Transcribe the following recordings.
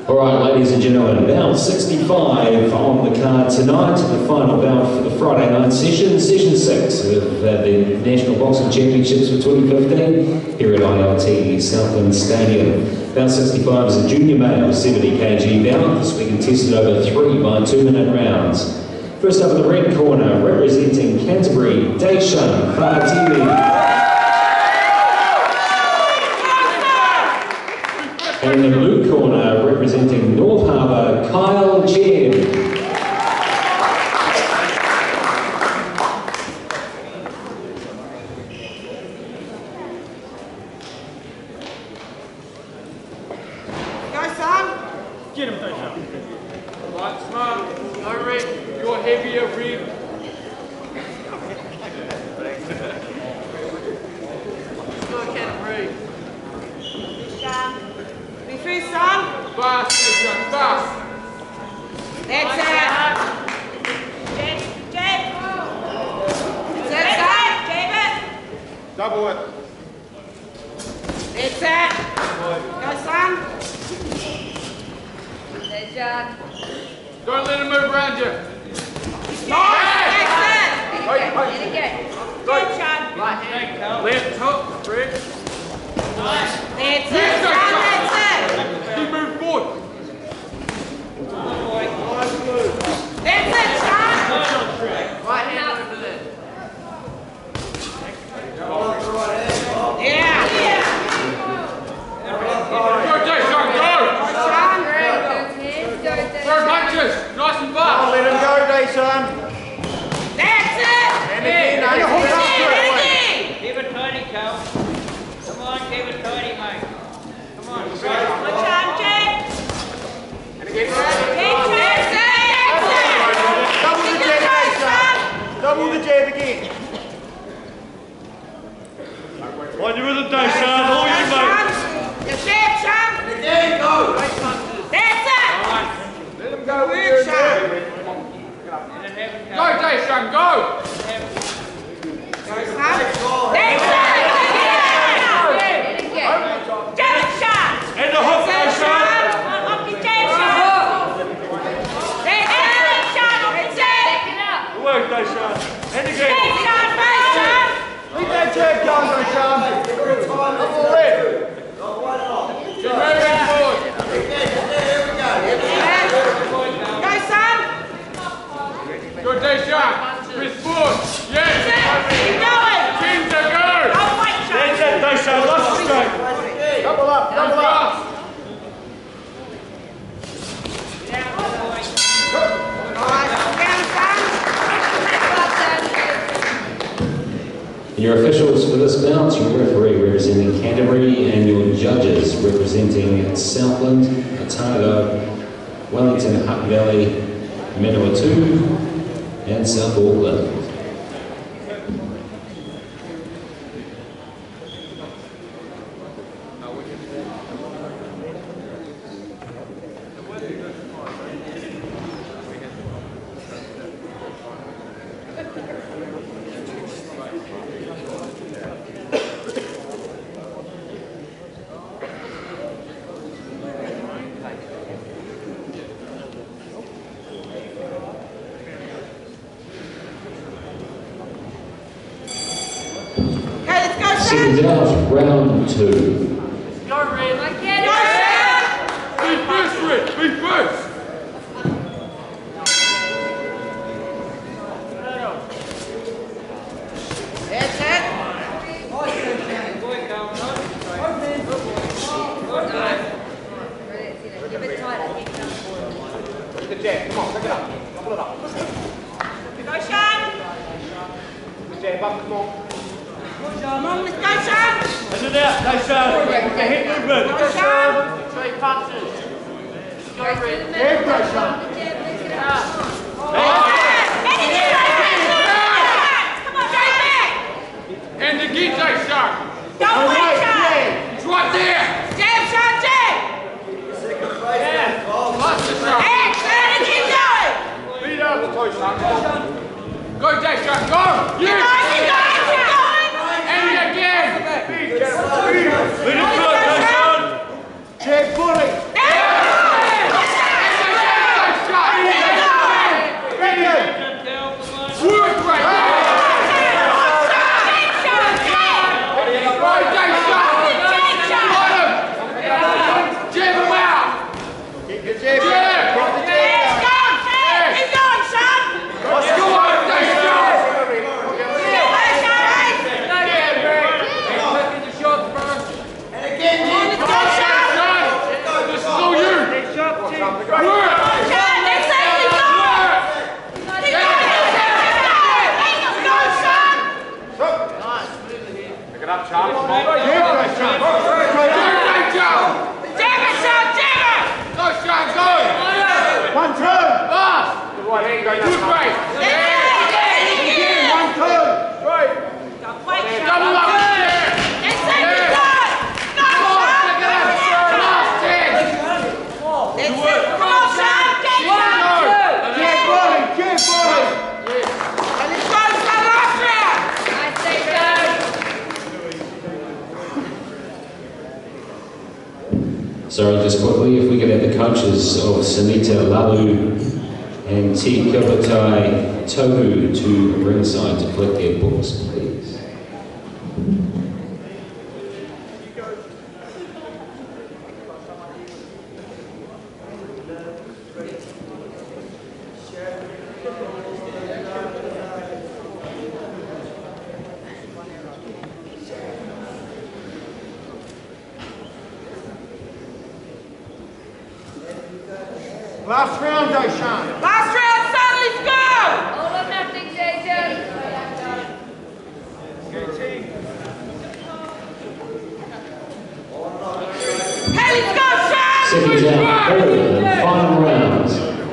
All right, ladies and gentlemen, bout 65 on the card tonight, the final bout for the Friday night session, session 6 of the National Boxing Championships for 2015 here at ILT Southland Stadium. Bout 65 is a junior male 70 kg bout. This will be contested over 3 by 2-minute rounds. First up in the red corner, representing Canterbury, Daysharn, and in the blue corner, representing North Harbour, Kyle Chen. Go, son! Get him, Daysharn. Right, smart. No rib. You're heavier rib. Go, Canterbury. Be free, son! Fast, Daysharn, fast. That's it! Jab! That's it, David! Double it. That's it! Go, son! Daysharn. Don't let him move around you. Nice! That's it! And again. Good, son! Right hand. Left hook. Rick. That's it, son! That's it! Keep moving forward. That's it, son! Right hand over there. Yeah! Go, Daysharn, go! Son! Throw punches. Nice and fast. Let him go, Daysharn. That's it! And again, hold up to it. Keep it tidy, Cal. Come on, keep it tidy, mate. Come on. Good job, Jake! And again, That's it! double the jab, Daysharn. Double the jab again. On your rhythm, Daysharn. All you, mate. Your jab, son! Again, go. That's it! Let him go. Good, son! Go, Daysharn, go! That's it! Jab, son! And the hook, Daysharn. Up your jab, son! That's it, son! That's it! Good work, Daysharn. And again. That's son, face, son! Leave that jab going, Daysharn. Double red. Keep moving forward. Go, son! Go, Daysharn. Press forward. Yes. Keep going! Team to go. Don't wait, son! That's it, Daysharn. Lost the straight. Double up, double up. Your officials for this bout, your referee representing Canterbury and your judges representing Southland, Otago, Wellington, Hutt Valley, Manawatu and South Auckland. Second out, round 2. Go, Red. I get it. Be first, Red. Be first. That's it! Give it tighter. The jab, come on, pick it up. Double it up. Go, son! The jab up, come on. Come on, let's go, son! Send it out, Daysharn. With the hip movement. Go, son! Three punches. Go, Red. Jab, Daysharn. Come on, go back! And again, Daysharn. Don't wait, son! He's right there. Jab, son, jab! Pass it, son. Excellent, keep going! Beat up the toe, son. Go, Daysharn, go. Keep going, keep going, keep going! And again. Let him go, Daysharn. Jab fully. That's This is all you. Pick it up, Charlie. Go, Sean, go! 1, 2! Last! The right hand going up. Right. Again, 1, 2! Right. Double up. Sorry, just quickly, if we could have the coaches of Sunita Lalu and T. Kapatai Tohu to ringside to collect their books, please. Last round, Daysharn. Last round, son, let's go! All or nothing, Daysharn. Hey, let's go, son! Second down, third and final rounds.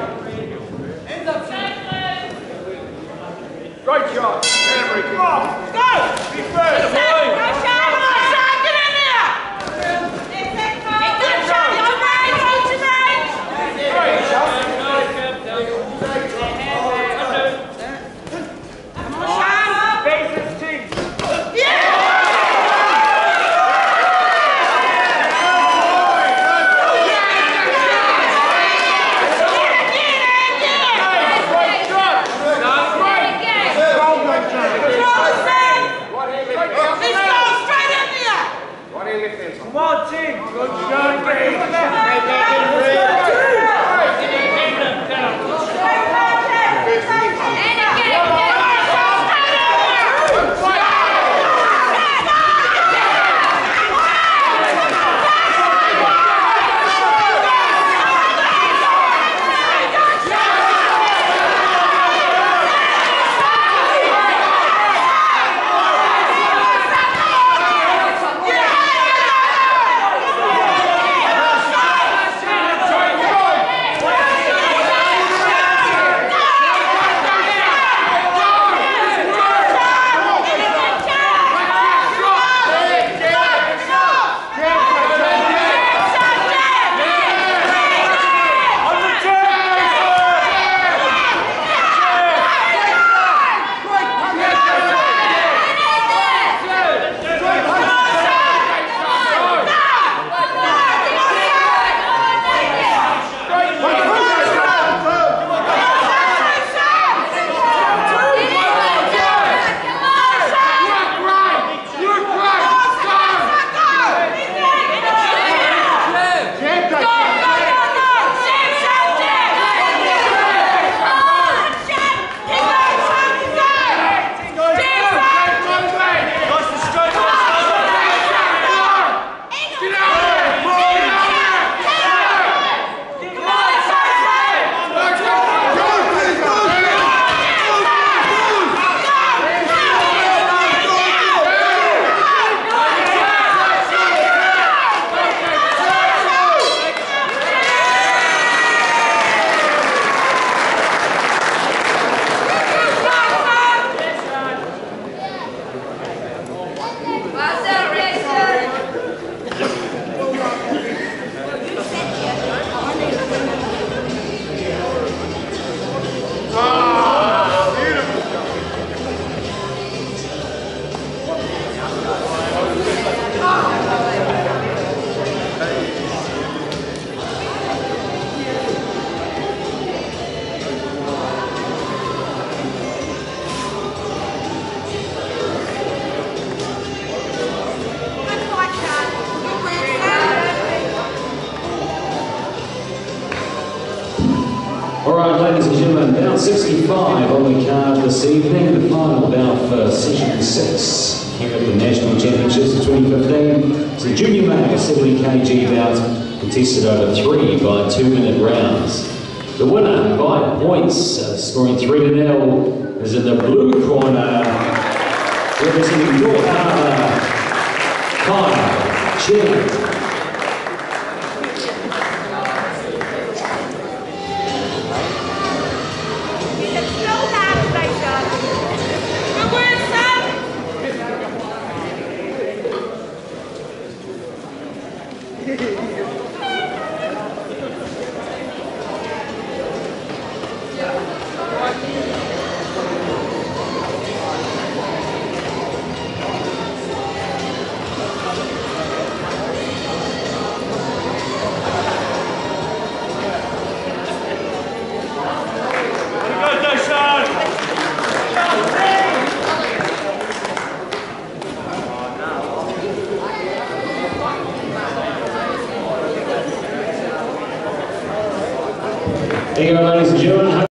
Great shot. Come on, let's go! Be first. Go, Sean, come on, Sean, get in there! Hey, go, Sean, your range, hold your range! Great shot. Come on, Sean! Bases team. Come on, team. Good shot, Alright, ladies and gentlemen, bout 65 on the card this evening, the final bout for session 6 here at the National Championships of 2015. It's the junior male 70 kg bout contested over 3 by 2-minute rounds. The winner by points, scoring 3-0, is in the blue corner, representing North Harbour, Kyle Chen. Thank you, ladies and gentlemen.